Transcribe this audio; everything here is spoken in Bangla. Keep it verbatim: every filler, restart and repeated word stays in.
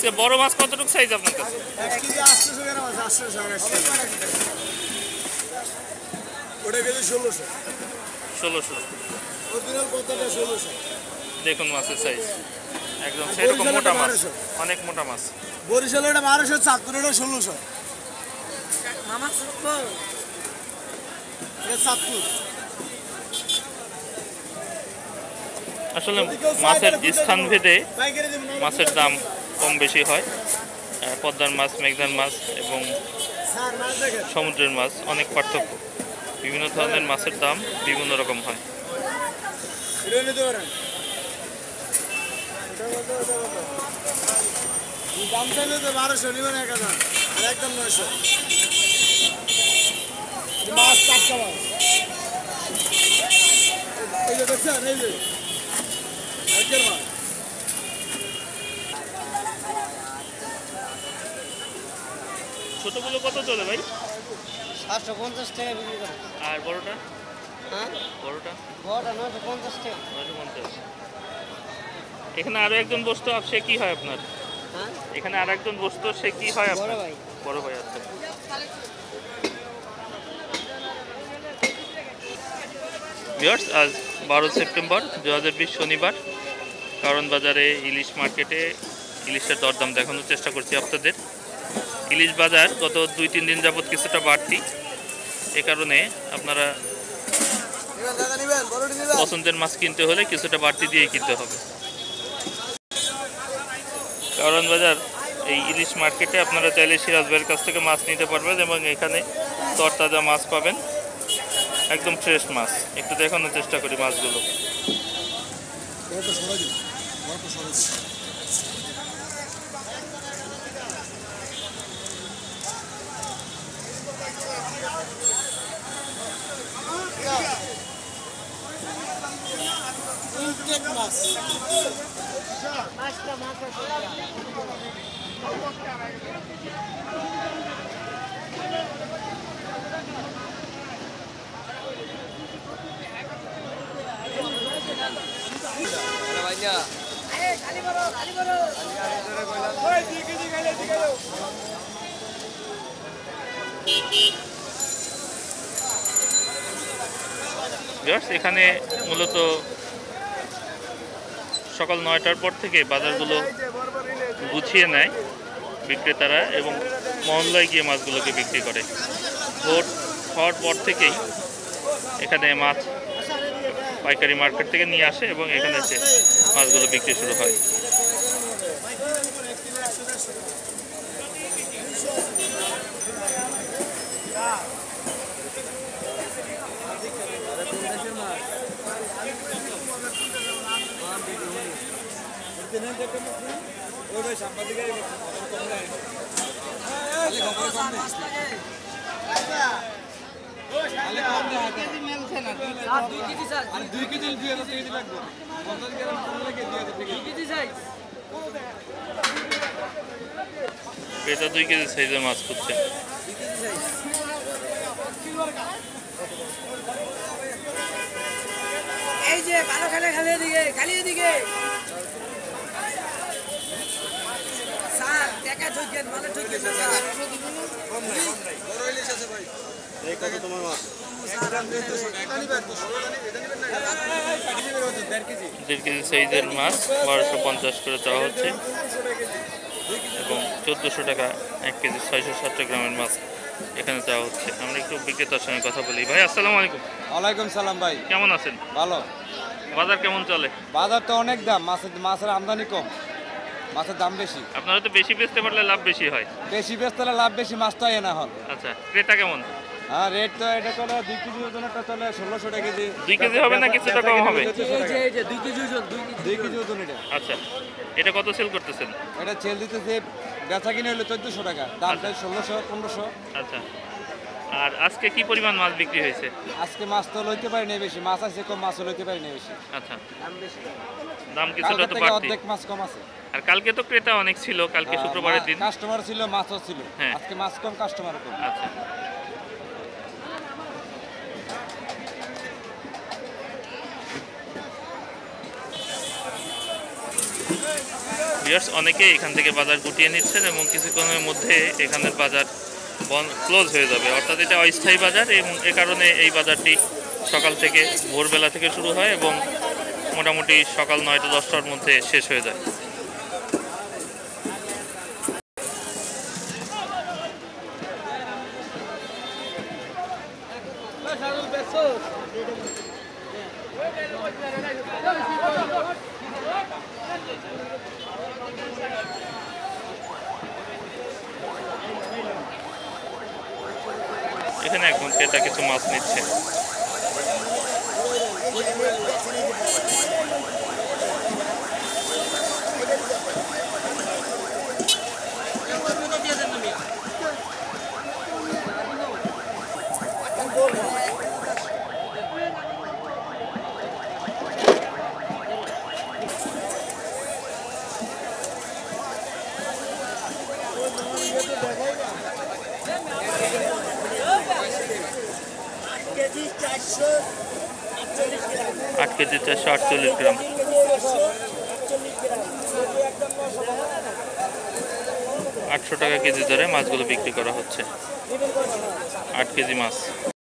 আজকে বড় মাছ কতটুকু সাইজ আপনার কাছে? এক কেজি আটশো গ্রাম আছে, আটশো গ্রাম। ওটা কেজি ষোলোশো। ষোলোশো। অরিজিনাল কতটা ষোলোশো। দেখুন মাছের সাইজ একদম সেরকম মোটা মাছ, অনেক মোটা মাছ। বরিশালে এটা বারোশো, চাঁদপুরে এটা ষোলোশো। মামা এটা চাঁদপুর। আসলে মাছের স্থান ভেদে মাছের দাম কম বেশি হয়। পদ্মার মাছ, মেঘনার মাছ এবং সমুদ্রের মাছ অনেক পার্থক্য। বিভিন্ন ধরনের মাছের দাম বিভিন্ন রকম হয়। দাম চাইলে তো বারোশো নিবেন, এক হাজার আর একদম নয়শো। মাছ টাটকা মাছ এই যে দেখছেন, এই যে একের মাছ। ছোটগুলো কত চলে ভাই? সাতশো পঞ্চাশ টাকা বিক্রি করে। আর বড়টা? হ্যাঁ বড়টা বড়টা নয়শো পঞ্চাশ টাকা। নয়শো পঞ্চাশ। এখানে আরো একজন বসতো, সে কি হয় আপনার? হ্যাঁ এখানে আর একজন বসতো, সে কি হয় বড় আপনার? ভাই। বড় ভাই। আচ্ছা। ভিউয়ার্স, আজ বারো সেপ্টেম্বর দু হাজার বিশ শনিবার কারণ বাজারে ইলিশ মার্কেটে ইলিশের দরদাম দেখানোর চেষ্টা করছি আপনাদের। ইলিশ বাজার গত দুই তিন দিন যাবৎ কিছুটা বাড়তি, এ কারণে আপনারা পছন্দের মাছ কিনতে হলে কিছুটা বাড়তি দিয়ে কিনতে হবে। কারণ বাজার এই ইলিশ মার্কেটে আপনারা চাইলে সিরাজ ভাইয়ের কাছ থেকে মাছ নিতে পারবেন এবং এখানে তরতাজা মাছ পাবেন, একদম ফ্রেশ মাছ। একটু দেখানোর চেষ্টা করি মাছগুলো। এখানে মূলত সকাল নয়টার পর থেকে বাজারগুলো গুছিয়ে নেয় বিক্রেতারা এবং মহল্লায় গিয়ে মাছগুলোকে বিক্রি করে। ভোর হওয়ার পর থেকেই এখানে মাছ পাইকারি মার্কেট থেকে নিয়ে আসে এবং এখানে এসে মাছগুলো বিক্রি শুরু হয়। এটা দুই কেজি সাইজের মাছ খুঁজছে। এই যে ভালো খেলে খেলে দিকে খালি দিকে স্যার টাকা ঠকেন মানে ঠকেন না স্যার। কম নাই বড় ইলিশ আছে ভাই। এই কত তোমার মাছ? দেড় কেজি সাইজের মাছ বারোশো পঞ্চাশ করে চাওয়া হচ্ছে এবং চোদ্দোশো টাকা এক কেজি ছয়শো সত্তর গ্রামের মাছ এখানে চাওয়া হচ্ছে। আমরা একটু বিক্রেতার সঙ্গে কথা বলি। ভাই আসসালামু আলাইকুম। ওয়ালাইকুম সালাম ভাই, কেমন আছেন? ভালো। বাজার কেমন চলে? বাজার তো অনেক দাম, মাছের মাছের আমদানি কম, মাছের দাম বেশি। আপনারা তো বেশি বেচতে পারলে লাভ বেশি হয়। বেশি বেচতে হলে লাভ বেশি, মাছ তো এনা হল। আচ্ছা, ক্রেতা কেমন? হ্যাঁ, রেট তো এটা চলে দুই কেজি ওজনটা চলে ষোলোশো টাকা কেজি। দুই কেজি হবে না কিছুটা কম হবে? দুই কেজি ওজন দুই কেজি ওজন এটা। আচ্ছা, এটা কত সেল করতেছেন? এটা সেল দিতেছে বেচা কিনে হলে চোদ্দোশো টাকা, দামটা ষোলোশো পনেরোশো। আচ্ছা, আর আজকে কি পরিমাণ মাছ বিক্রি হয়েছে? আজকে মাছ তো লইতে পারি না বেশি, মাছ আছে কম, মাছও লইতে পারি না বেশি। আচ্ছা, দাম বেশি, দাম কিছুটা তো বাড়তি। অর্ধেক মাছ কম আছে। আর কালকে তো ক্রেতা অনেক ছিল, কালকে শুক্রবারের দিন কাস্টমার ছিল, মাছও ছিল। আজকে মাছ কম, কাস্টমার কম। আচ্ছা, ভিউয়ার্স, অনেকেই এখান থেকে বাজার গুটিয়ে নিচ্ছেন এবং কিছুক্ষণের মধ্যে এখানের বাজার বন্ধ ক্লোজ হয়ে যাবে, অর্থাৎ এটা অস্থায়ী বাজার এবং এ কারণে এই বাজারটি সকাল থেকে ভোরবেলা থেকে শুরু হয় এবং মোটামুটি সকাল নয়টা দশটার মধ্যে শেষ হয়ে যায়। এখানে একজন ক্রেতা কিছু মাছ নিচ্ছে। আট কেজি চারশো আটচল্লিশ গ্রাম। আটশো টাকা কেজি দরে মাছগুলো বিক্রি করা হচ্ছে, আট কেজি মাছ।